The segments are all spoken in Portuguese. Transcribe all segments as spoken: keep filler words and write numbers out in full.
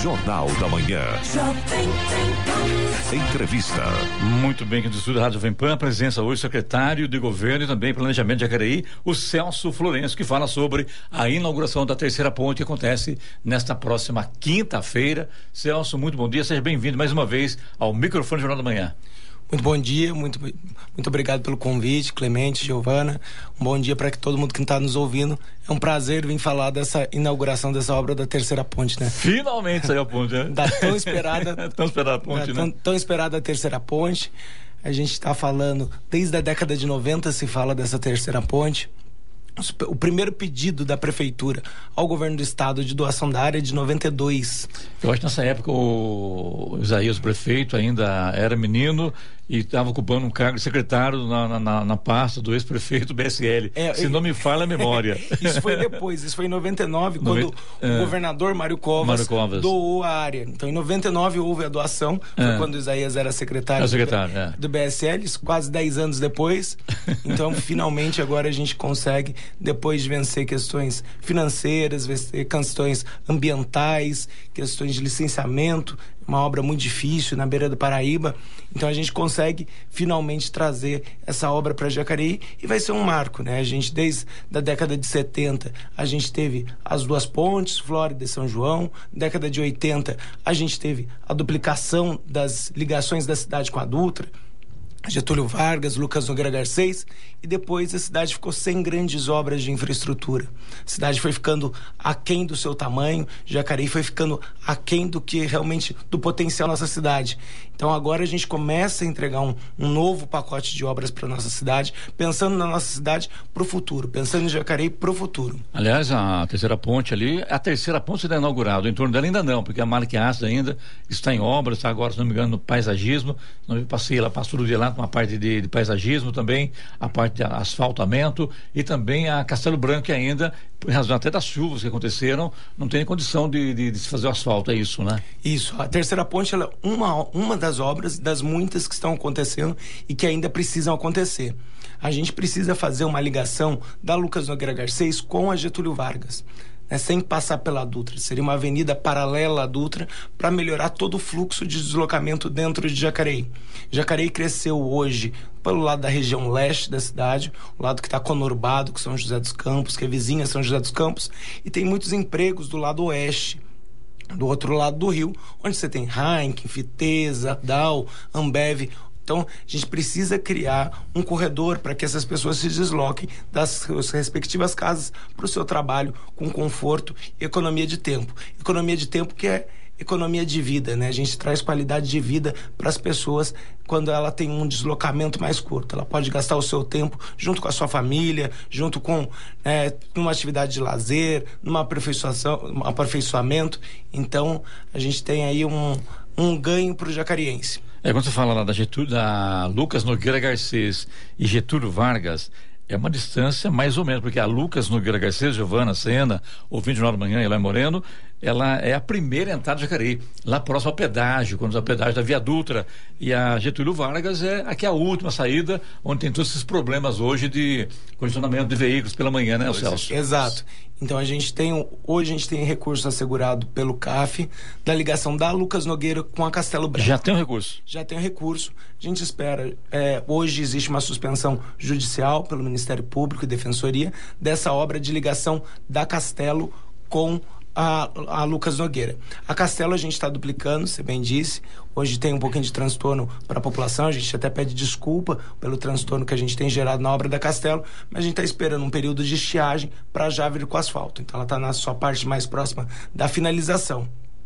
Jornal da Manhã. Entrevista. Muito bem, que do estúdio Rádio Jovem Pan, a presença hoje, secretário de Governo e também Planejamento de Jacareí, o Celso Florencio, que fala sobre a inauguração da terceira ponte que acontece nesta próxima quinta-feira. Celso, muito bom dia, seja bem-vindo mais uma vez ao microfone do Jornal da Manhã. Muito bom dia, muito, muito obrigado pelo convite, Clemente, Giovana. Um bom dia para todo mundo que está nos ouvindo. É um prazer vir falar dessa inauguração dessa obra da terceira ponte, né? Finalmente saiu a ponte, né? Da tão esperada, tão esperada ponte, da, né? Tão, tão esperada a terceira ponte. A gente está falando, desde a década de noventa se fala dessa terceira ponte. O primeiro pedido da prefeitura ao governo do estado de doação da área é de noventa e dois. Eu acho que nessa época o Isaías, o prefeito, ainda era menino e estava ocupando um cargo de secretário na, na, na pasta do ex-prefeito B S L. É, Se é, não me falha a memória. Isso foi depois, isso foi em noventa e nove, quando Noventa, o é, governador Mário Covas, Mário Covas doou a área. Então em noventa e nove houve a doação, foi é. quando o Isaías era secretário, secretário do, é. do B S L, isso quase dez anos depois. Então finalmente agora a gente consegue, depois de vencer questões financeiras, vencer questões ambientais, questões de licenciamento, uma obra muito difícil na beira do Paraíba. Então a gente consegue finalmente trazer essa obra para Jacareí e vai ser um marco, né? A gente, desde a década de setenta, a gente teve as duas pontes, Flórida e São João. Década de oitenta, a gente teve a duplicação das ligações da cidade com a Dutra, Getúlio Vargas, Lucas Nogueira Garcês, e depois a cidade ficou sem grandes obras de infraestrutura. A cidade foi ficando aquém do seu tamanho, Jacareí foi ficando aquém do que realmente, do potencial da nossa cidade. Então agora a gente começa a entregar um, um novo pacote de obras para nossa cidade, pensando na nossa cidade para o futuro, pensando em Jacareí para o futuro. Aliás, a terceira ponte ali, a terceira ponte está inaugurada, o entorno dela ainda não, porque a Malha que Ácida ainda está em obra, está agora, se não me engano, no paisagismo. Eu passei lá, passo todo dia lá, uma parte de, de paisagismo também, a parte de asfaltamento e também a Castelo Branco, que ainda, por razão até das chuvas que aconteceram, não tem condição de, de, de se fazer o asfalto, é isso, né? Isso, a terceira ponte ela é uma, uma das obras, das muitas que estão acontecendo e que ainda precisam acontecer. A gente precisa fazer uma ligação da Lucas Nogueira Garcês com a Getúlio Vargas, né, sem passar pela Dutra. Seria uma avenida paralela à Dutra para melhorar todo o fluxo de deslocamento dentro de Jacareí. Jacareí cresceu hoje pelo lado da região leste da cidade, o lado que está conurbado, que São José dos Campos, que é vizinha São José dos Campos, e tem muitos empregos do lado oeste, do outro lado do rio, onde você tem Heineken, Fiteza, Dow, Ambev. Então, a gente precisa criar um corredor para que essas pessoas se desloquem das suas respectivas casas para o seu trabalho com conforto e economia de tempo. Economia de tempo que é economia de vida, né? A gente traz qualidade de vida para as pessoas quando ela tem um deslocamento mais curto. Ela pode gastar o seu tempo junto com a sua família, junto com é, numa atividade de lazer, numa aperfeiçoação, um aperfeiçoamento. Então, a gente tem aí um, um ganho para o jacariense. É, quando você fala lá da Getúlio, da Lucas Nogueira Garcês e Getúlio Vargas, é uma distância mais ou menos, porque a Lucas Nogueira Garcês, Giovana, Sena, ouvinte do Jornal da Manhã, Eloy Moreno, ela é a primeira entrada de Jacareí, lá próximo ao pedágio, quando é o pedágio da Via Dutra, e a Getúlio Vargas é aqui a última saída, onde tem todos esses problemas hoje de condicionamento de veículos pela manhã, né, Celso? Exato. Então a gente tem, hoje a gente tem recurso assegurado pelo C A F, da ligação da Lucas Nogueira com a Castelo Branco. Já tem um recurso? Já tem um recurso. A gente espera, é, hoje existe uma suspensão judicial pelo Ministério Público e Defensoria dessa obra de ligação da Castelo com A, a Lucas Nogueira. A Castelo a gente está duplicando, você bem disse. Hoje tem um pouquinho de transtorno para a população. A gente até pede desculpa pelo transtorno que a gente tem gerado na obra da Castelo, mas a gente está esperando um período de estiagem para já vir com asfalto. Então ela está na sua parte mais próxima da finalização.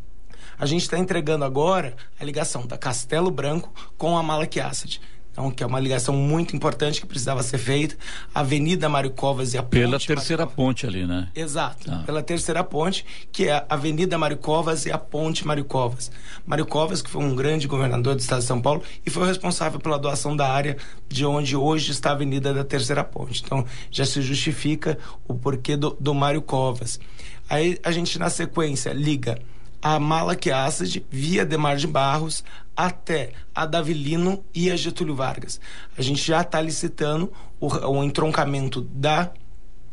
A gente está entregando agora a ligação da Castelo Branco com a Malha que Ácida. Então, que é uma ligação muito importante que precisava ser feita, a Avenida Mário Covas e a ponte... Pela terceira ponte ali, né? Exato, ah. pela terceira ponte, que é a Avenida Mário Covas e a ponte Mário Covas. Mário Covas, que foi um grande governador do estado de São Paulo e foi o responsável pela doação da área de onde hoje está a Avenida da Terceira Ponte. Então, já se justifica o porquê do, do Mário Covas. Aí, a gente, na sequência, liga a Malha que Ácida via Demar de Barros até a Davilino e a Getúlio Vargas. A gente já está licitando o, o entroncamento da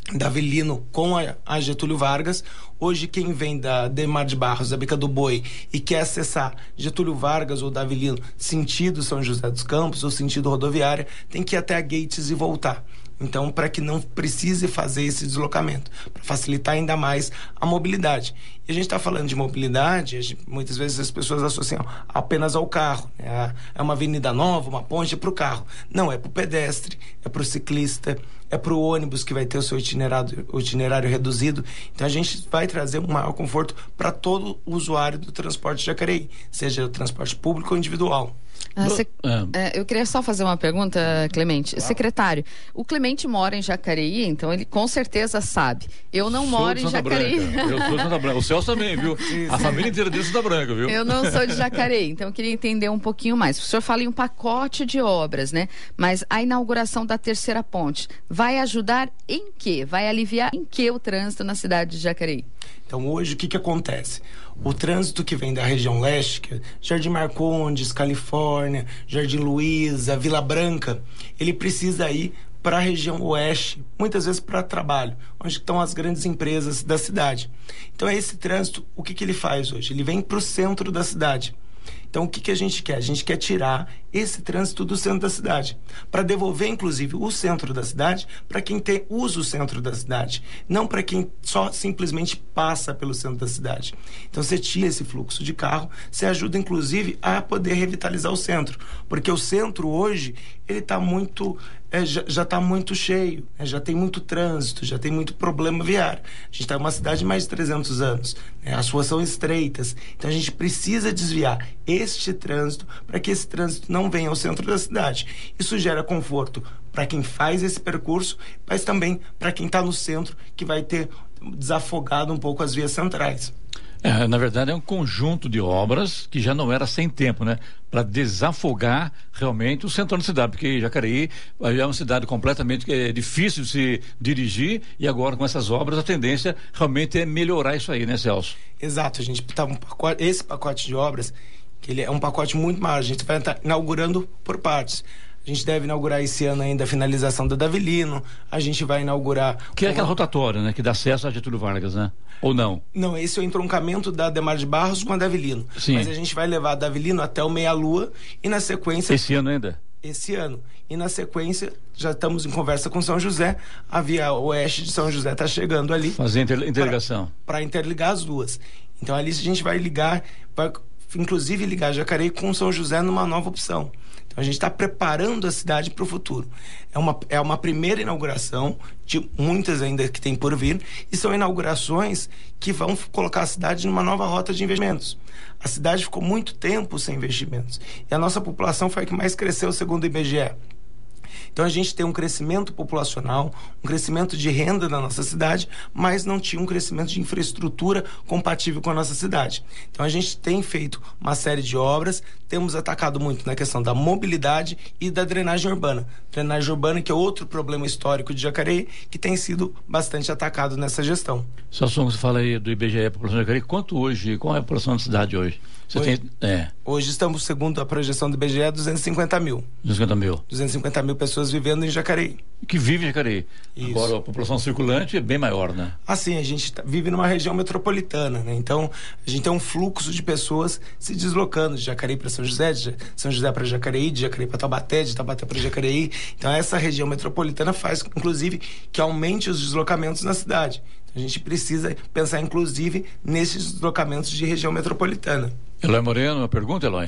da Avelino com a, a Getúlio Vargas. Hoje quem vem da Demar de Barros, da Bica do Boi, e quer acessar Getúlio Vargas ou da Avelino sentido São José dos Campos ou sentido rodoviária, tem que ir até a Gates e voltar. Então, para que não precise fazer esse deslocamento, para facilitar ainda mais a mobilidade. E a gente está falando de mobilidade, gente, muitas vezes as pessoas associam apenas ao carro, né? É uma avenida nova, uma ponte, é para o carro. Não, é para o pedestre, é para o ciclista, é para o ônibus que vai ter o seu itinerário, o itinerário reduzido. Então, a gente vai trazer um maior conforto para todo o usuário do transporte de Jacareí, seja o transporte público ou individual. Ah, sec... é, eu queria só fazer uma pergunta, Clemente. Claro. Secretário, o Clemente mora em Jacareí, então ele com certeza sabe. Eu não sou moro em Jacareí. Branca. Eu sou de Santa Branca. O Celso também, viu? A família inteira dele é Santa Branca, viu? Eu não sou de Jacareí, então eu queria entender um pouquinho mais. O senhor fala em um pacote de obras, né? Mas a inauguração da terceira ponte vai ajudar em quê? Vai aliviar em quê o trânsito na cidade de Jacareí? Então, hoje, o que que acontece? O trânsito que vem da região leste, que é Jardim Marcondes, Califórnia, Jardim Luiza, Vila Branca, ele precisa ir para a região oeste, muitas vezes para trabalho, onde estão as grandes empresas da cidade. Então, esse trânsito, o que que ele faz hoje? Ele vem para o centro da cidade. Então, o que que a gente quer? A gente quer tirar esse trânsito do centro da cidade, para devolver, inclusive, o centro da cidade para quem tem, usa o centro da cidade, não para quem só simplesmente passa pelo centro da cidade. Então, você tira esse fluxo de carro, você ajuda, inclusive, a poder revitalizar o centro, porque o centro, hoje, ele está muito... É, já está muito cheio, né? Já tem muito trânsito, já tem muito problema viário. A gente está em uma cidade de mais de trezentos anos, né? As ruas são estreitas, então a gente precisa desviar este trânsito para que esse trânsito não venha ao centro da cidade. Isso gera conforto para quem faz esse percurso, mas também para quem está no centro, que vai ter desafogado um pouco as vias centrais. É, na verdade é um conjunto de obras que já não era sem tempo, né? Para desafogar realmente o centro da cidade, porque Jacareí é uma cidade completamente é, difícil de se dirigir, e agora com essas obras a tendência realmente é melhorar isso aí, né, Celso? Exato, a gente tá um pacote, esse pacote de obras, que ele é um pacote muito maior, a gente vai estar inaugurando por partes. A gente deve inaugurar esse ano ainda a finalização da Davilino. A gente vai inaugurar... Que é aquela rotatória, né? Que dá acesso a Getúlio Vargas, né? Ou não? Não, esse é o entroncamento da Demar de Barros com a Davilino. Sim. Mas a gente vai levar a Davilino até o Meia-Lua e na sequência... Esse ano ainda? Esse ano. E na sequência, já estamos em conversa com São José. A via oeste de São José está chegando ali. Fazer inter interligação. Para interligar as duas. Então ali a gente vai ligar, vai inclusive ligar Jacareí com São José numa nova opção. Então, a gente está preparando a cidade para o futuro. É uma, é uma primeira inauguração, de muitas ainda que tem por vir, e são inaugurações que vão colocar a cidade numa nova rota de investimentos. A cidade ficou muito tempo sem investimentos. E a nossa população foi a que mais cresceu, segundo o I B G E. Então, a gente tem um crescimento populacional, um crescimento de renda na nossa cidade, mas não tinha um crescimento de infraestrutura compatível com a nossa cidade. Então, a gente tem feito uma série de obras, temos atacado muito na questão da mobilidade e da drenagem urbana. Drenagem urbana, que é outro problema histórico de Jacareí, que tem sido bastante atacado nessa gestão. Só som que você fala aí do I B G E, a população de Jacareí, quanto hoje, qual é a população da cidade hoje? Você hoje, tem, é. hoje estamos, segundo a projeção do I B G E, duzentos e cinquenta mil. duzentos e cinquenta mil. duzentos e cinquenta mil pessoas vivendo em Jacareí. Que vive em Jacareí. Isso. Agora a população circulante é bem maior, né? Assim, a gente tá, vive numa região metropolitana, né? Então, a gente tem um fluxo de pessoas se deslocando de Jacareí para São José, de São José para Jacareí, de Jacareí para Taubaté, de Taubaté para Jacareí. Então, essa região metropolitana faz, inclusive, que aumente os deslocamentos na cidade. Então, a gente precisa pensar, inclusive, nesses deslocamentos de região metropolitana. Eloy Moreno, uma pergunta, Eloy?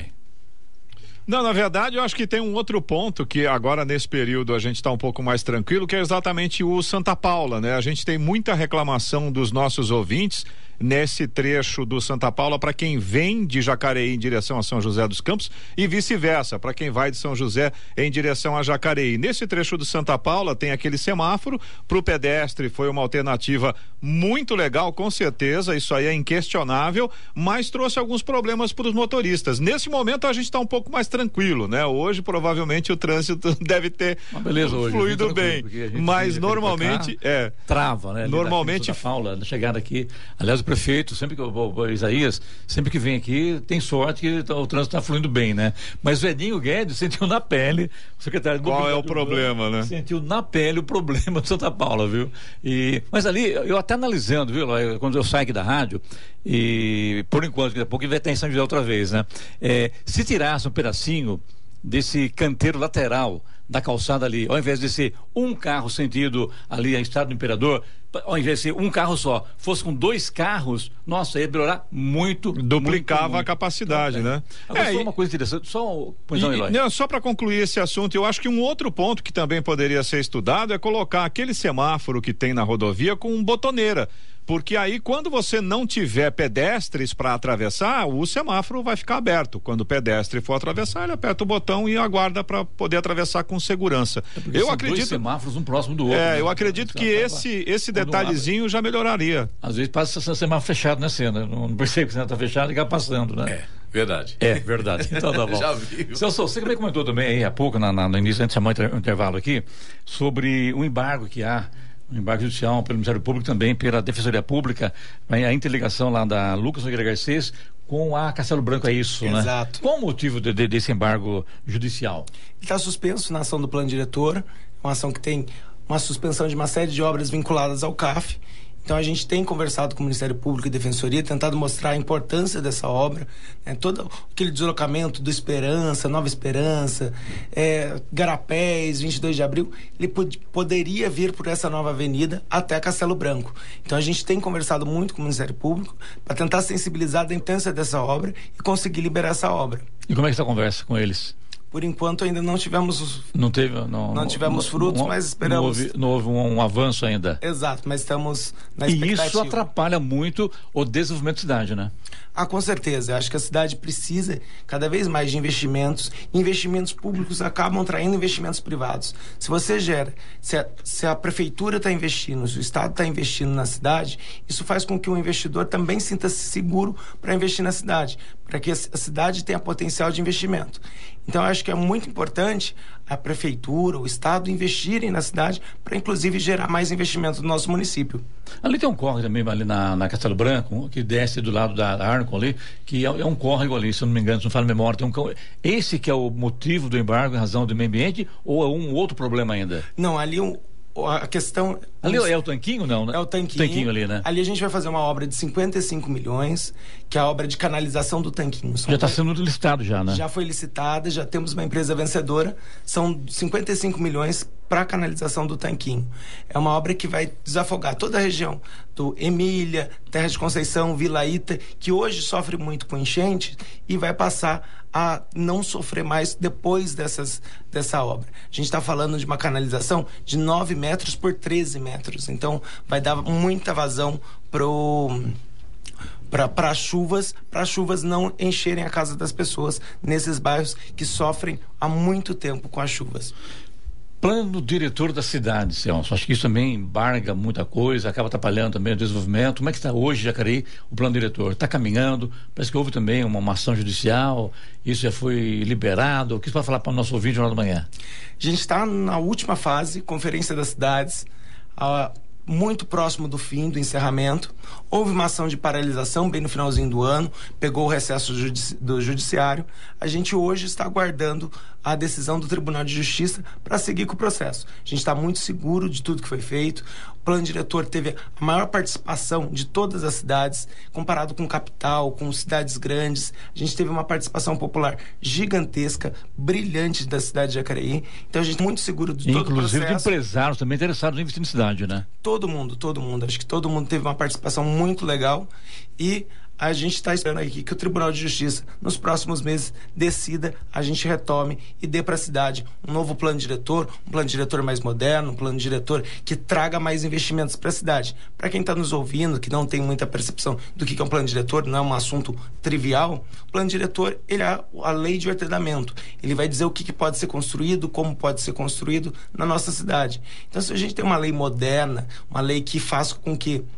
Não, na verdade, eu acho que tem um outro ponto que agora nesse período a gente está um pouco mais tranquilo, que é exatamente o Santa Paula, né? A gente tem muita reclamação dos nossos ouvintes nesse trecho do Santa Paula para quem vem de Jacareí em direção a São José dos Campos e vice-versa, para quem vai de São José em direção a Jacareí. Nesse trecho do Santa Paula tem aquele semáforo, para o pedestre foi uma alternativa muito legal, com certeza, isso aí é inquestionável, mas trouxe alguns problemas para os motoristas. Nesse momento a gente está um pouco mais tranquilo, né? Hoje provavelmente o trânsito deve ter uma beleza hoje, fluído bem, mas normalmente é trava, né? Normalmente Santa Paula, na chegada aqui, aliás, prefeito, sempre que o, o Isaías, sempre que vem aqui, tem sorte que o trânsito está fluindo bem, né? Mas o Edinho Guedes sentiu na pele, o secretário do Qual é o problema, né? Sentiu na pele o problema de Santa Paula, viu? E, mas ali, eu até analisando, viu, quando eu saio aqui da rádio, e por enquanto, daqui a pouco vai ter em São José outra vez, né? É, se tirasse um pedacinho desse canteiro lateral da calçada ali, ao invés de ser um carro sentido ali a Estrada do Imperador, ao invés de ser um carro só, fosse com dois carros, nossa, ia melhorar muito. Duplicava muito, muito. a capacidade, né? Agora, é, só e... uma coisa interessante, só, pois não, e, não, só para concluir esse assunto, eu acho que um outro ponto que também poderia ser estudado é colocar aquele semáforo que tem na rodovia com botoneira. Porque aí, quando você não tiver pedestres para atravessar, o semáforo vai ficar aberto. Quando o pedestre for atravessar, ele aperta o botão e aguarda para poder atravessar com segurança. É eu são acredito. Dois semáforos um próximo do outro. É, né? eu acredito que esse esse detalhezinho já melhoraria. Às vezes passa esse semáforo fechado na cena. Não percebe que o semáforo está fechado e fica passando, né? É, verdade. É, verdade. Então tá bom. Já vi. Celso, você também comentou também aí há pouco, na, na, no início, antes de chamar o intervalo aqui, sobre o embargo que há. O embargo judicial pelo Ministério Público, também pela Defensoria Pública, a interligação lá da Lucas Nogueira Garcês com a Castelo Branco, é isso, Exato. né? Exato. Qual o motivo de, de, desse embargo judicial? Ele está suspenso na ação do plano diretor, uma ação que tem uma suspensão de uma série de obras vinculadas ao C A F. Então a gente tem conversado com o Ministério Público e Defensoria, tentado mostrar a importância dessa obra, né? Todo aquele deslocamento do Esperança, Nova Esperança, é, Garapés, vinte e dois de abril, ele pod- poderia vir por essa nova avenida até Castelo Branco. Então a gente tem conversado muito com o Ministério Público para tentar sensibilizar a importância dessa obra e conseguir liberar essa obra. E como é que está a conversa com eles? Por enquanto ainda não tivemos não teve não, não tivemos não, frutos, não, mas esperamos. Não houve, não houve um, um avanço ainda. Exato, mas estamos na e expectativa. isso atrapalha muito o desenvolvimento da cidade, né? Ah, com certeza. Eu acho que a cidade precisa cada vez mais de investimentos. Investimentos públicos acabam traindo investimentos privados. Se você gera, se a, se a prefeitura está investindo, se o Estado está investindo na cidade, isso faz com que o investidor também sinta-se seguro para investir na cidade, para que a cidade tenha potencial de investimento. Então, eu acho que é muito importante a prefeitura, o Estado investirem na cidade para, inclusive, gerar mais investimento no nosso município. Ali tem um córrego também, ali na, na Castelo Branco, que desce do lado da Arco ali, que é, é um córrego ali, se eu não me engano, se não falo memória. Tem um, esse que é o motivo do embargo em razão do meio ambiente, ou é um outro problema ainda? Não, ali um, a questão... Ali é o tanquinho, não, né? É o tanquinho. tanquinho ali, né? Ali a gente vai fazer uma obra de cinquenta e cinco milhões, que é a obra de canalização do tanquinho. São já está sendo licitado já, né? Já foi licitada, já temos uma empresa vencedora. São cinquenta e cinco milhões para a canalização do tanquinho. É uma obra que vai desafogar toda a região do Emília, Terra de Conceição, Vila Ita, que hoje sofre muito com enchente e vai passar a não sofrer mais depois dessas, dessa obra. A gente está falando de uma canalização de nove metros por treze metros. Então, vai dar muita vazão pro... para chuvas, para chuvas não encherem a casa das pessoas nesses bairros que sofrem há muito tempo com as chuvas. Plano diretor da cidade, Celso. Acho que isso também embarga muita coisa, acaba atrapalhando também o desenvolvimento. Como é que está hoje, Jacareí, o plano diretor? Está caminhando? Parece que houve também uma, uma ação judicial, isso já foi liberado. O que você vai falar para o nosso ouvinte no Jornal da Manhã? A gente está na última fase, Conferência das Cidades, a muito próximo do fim, do encerramento. Houve uma ação de paralisação bem no finalzinho do ano, pegou o recesso judici- do judiciário. A gente hoje está aguardando a decisão do Tribunal de Justiça para seguir com o processo. A gente está muito seguro de tudo que foi feito. O plano diretor teve a maior participação de todas as cidades, comparado com capital, com cidades grandes. A gente teve uma participação popular gigantesca, brilhante da cidade de Jacareí. Então a gente está muito seguro de todo o processo. Inclusive de empresários também interessados em investir na cidade, né? Todo mundo, todo mundo. Acho que todo mundo teve uma participação muito legal e a gente está esperando aqui que o Tribunal de Justiça, nos próximos meses, decida, a gente retome e dê para a cidade um novo plano diretor, um plano diretor mais moderno, um plano diretor que traga mais investimentos para a cidade. Para quem está nos ouvindo, que não tem muita percepção do que é um plano diretor, não é um assunto trivial, o plano diretor, ele é a lei de ordenamento. Ele vai dizer o que, que pode ser construído, como pode ser construído na nossa cidade. Então, se a gente tem uma lei moderna, uma lei que faz com que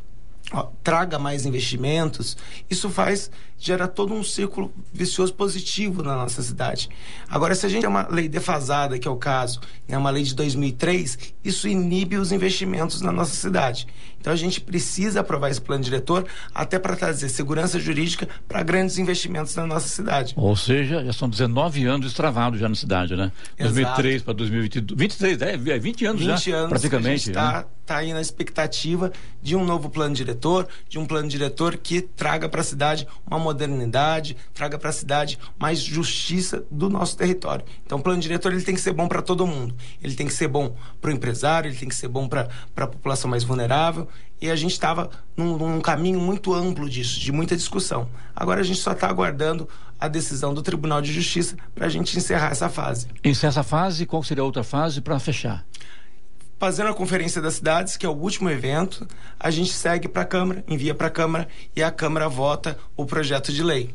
ó, traga mais investimentos, isso faz, gera todo um círculo vicioso positivo na nossa cidade. Agora, se a gente tem uma lei defasada, que é o caso, né, uma lei de dois mil e três, isso inibe os investimentos na nossa cidade. Então a gente precisa aprovar esse plano diretor até para trazer segurança jurídica para grandes investimentos na nossa cidade. Ou seja, já são dezenove anos travados já na cidade, né? Exato. dois mil e três para dois mil e vinte e dois, vinte e três, é, é vinte anos já, vinte anos, praticamente. A gente está né? tá aí na expectativa de um novo plano diretor, de um plano diretor que traga para a cidade uma modernidade, traga para a cidade mais justiça do nosso território. Então o plano diretor ele tem que ser bom para todo mundo. Ele tem que ser bom para o empresário, ele tem que ser bom para a população mais vulnerável. E a gente estava num, num caminho muito amplo disso, de muita discussão. Agora a gente só está aguardando a decisão do Tribunal de Justiça para a gente encerrar essa fase. Encerra essa fase, qual seria a outra fase para fechar? Fazendo a Conferência das Cidades, que é o último evento, a gente segue para a Câmara, envia para a Câmara e a Câmara vota o projeto de lei.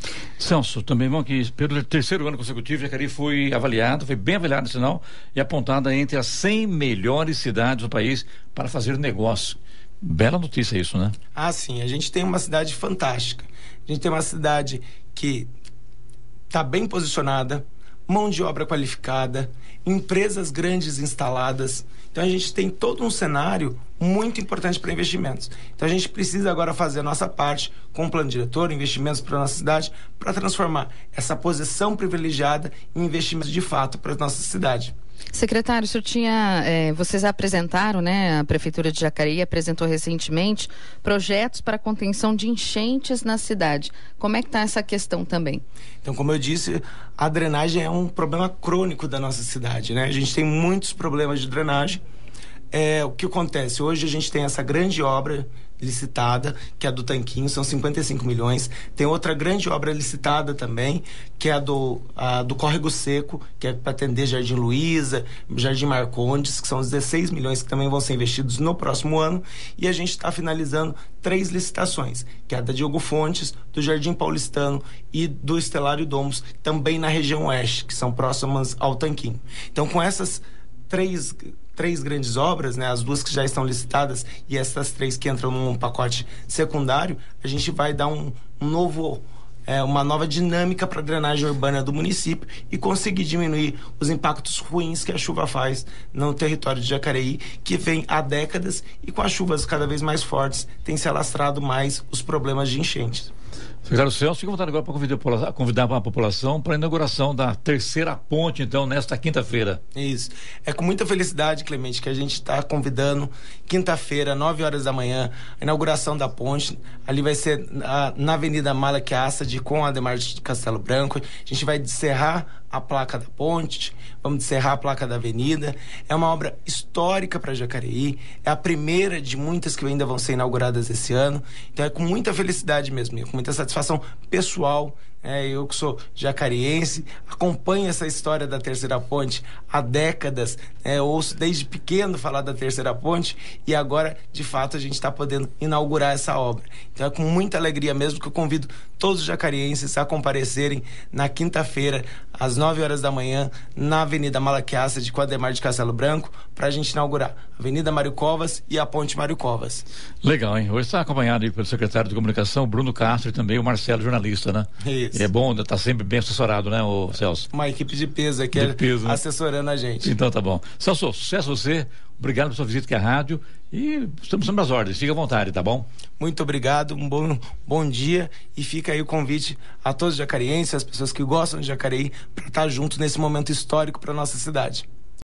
Celso, também vão que pelo terceiro ano consecutivo, Jacareí foi avaliado, foi bem avaliado, sinal, e apontada entre as cem melhores cidades do país para fazer negócio. Bela notícia isso, né? Ah, sim. A gente tem uma cidade fantástica. A gente tem uma cidade que está bem posicionada, mão de obra qualificada, empresas grandes instaladas. Então a gente tem todo um cenário muito importante para investimentos. Então a gente precisa agora fazer a nossa parte com o plano diretor, investimentos para a nossa cidade, para transformar essa posição privilegiada em investimentos de fato para a nossa cidade. Secretário, o senhor tinha, eh, vocês apresentaram, né, a Prefeitura de Jacareí apresentou recentemente projetos para contenção de enchentes na cidade. Como é que está essa questão também? Então, como eu disse, a drenagem é um problema crônico da nossa cidade, né? A gente tem muitos problemas de drenagem. É, o que acontece? Hoje a gente tem essa grande obra licitada, que é a do Tanquinho, são cinquenta e cinco milhões. Tem outra grande obra licitada também, que é a do, a do Córrego Seco, que é para atender Jardim Luiza, Jardim Marcondes, que são os dezesseis milhões que também vão ser investidos no próximo ano. E a gente está finalizando três licitações, que é a da Diogo Fontes, do Jardim Paulistano e do Estelário Domus, também na região oeste, que são próximas ao Tanquinho. Então, com essas três... três grandes obras, né, as duas que já estão licitadas e essas três que entram num pacote secundário, a gente vai dar um, um novo, é, uma nova dinâmica para a drenagem urbana do município e conseguir diminuir os impactos ruins que a chuva faz no território de Jacareí, que vem há décadas e com as chuvas cada vez mais fortes tem se alastrado mais os problemas de enchentes. Secretário Celso, fica à vontade agora para convidar, convidar a população para a inauguração da terceira ponte, então, nesta quinta-feira. Isso. É com muita felicidade, Clemente, que a gente está convidando quinta-feira, nove horas da manhã, a inauguração da ponte. Ali vai ser a, na Avenida Malak Assad, com a Ademar de Castelo Branco. A gente vai descerrar a placa da ponte, vamos descerrar a placa da avenida. É uma obra histórica para Jacareí, é a primeira de muitas que ainda vão ser inauguradas esse ano. Então é com muita felicidade mesmo, com muita satisfação pessoal. É, eu que sou jacariense, acompanho essa história da Terceira Ponte há décadas, é, ouço desde pequeno falar da Terceira Ponte e agora, de fato, a gente está podendo inaugurar essa obra. Então é com muita alegria mesmo que eu convido todos os jacarienses a comparecerem na quinta-feira, às nove horas da manhã, na Avenida Malak Assad, com a Ademar de Castelo Branco, para a gente inaugurar a Avenida Mário Covas e a Ponte Mário Covas. Legal, hein? Hoje está acompanhado aí pelo secretário de Comunicação, Bruno Castro, e também o Marcelo, jornalista, né? Isso. É bom, tá sempre bem assessorado, né, o Celso? Uma equipe de peso aqui de peso, né? Assessorando a gente. Então tá bom. Celso, sucesso a você, obrigado pela sua visita aqui à rádio e estamos sempre às ordens, fica à vontade, tá bom? Muito obrigado, um bom, bom dia e fica aí o convite a todos os jacarienses, as pessoas que gostam de Jacareí, para estar juntos nesse momento histórico para nossa cidade.